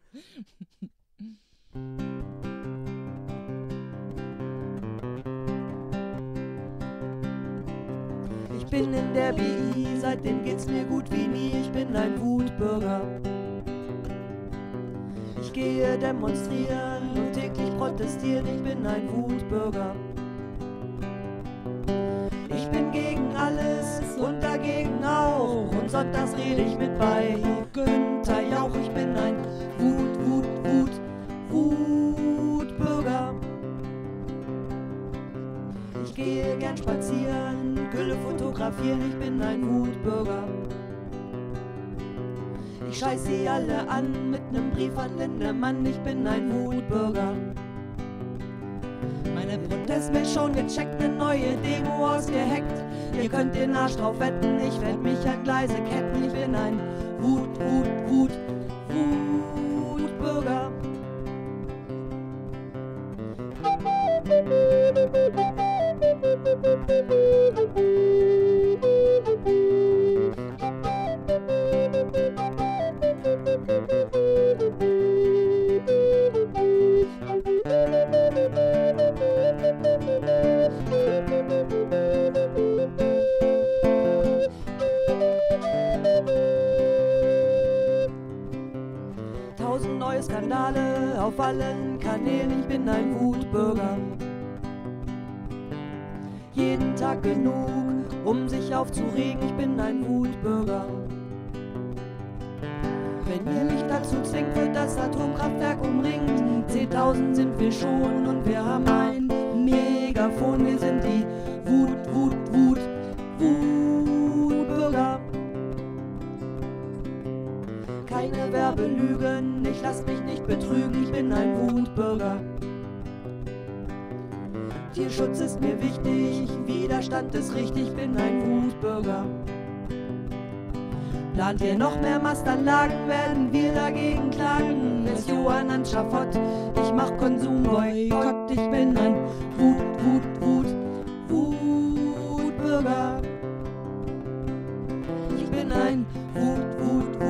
Ich bin in der BI, seitdem geht's mir gut wie nie. Ich bin ein Wutbürger. Ich gehe demonstrieren und täglich protestieren. Ich bin ein Wutbürger. Ich bin gegen alles und dagegen auch. Und sonntags rede ich mit bei Günther Jauch. Ich bin ein Wutbürger. Ich gehe gern spazieren, Gülle fotografieren. Ich bin ein Wutbürger. Ich scheiß sie alle an mit nem Brief an Lindemann. Ich bin ein Wutbürger. Meine Protestmail schon gecheckt, ne neue Demo ausgehackt. Ihr könnt den Arsch drauf wetten, ich werd mich an Gleise ketten. Ich bin ein Wutbürger. Tausend neue Skandale auf allen Kanälen. Ich bin ein Wutbürger. Jeden Tag genug, um sich aufzuregen. Ich bin ein Wutbürger. Wenn ihr mich dazu zwingt, wird das Atomkraftwerk umringt. 10.000 sind wir schon und wir haben ein Megafon. Wir sind die Wutbürger. Keine Werbelügen, ich lass mich nicht betrügen. Ich bin ein Wutbürger. Tierschutz ist mir wichtig, Widerstand ist richtig. Ich bin ein Wutbürger. Plant ihr noch mehr Mastanlagen, werden wir dagegen klagen. Ist Johann an Schafott, ich mach Konsumboykott. Ich bin ein Wutbürger. Ich bin ein Wutbürger.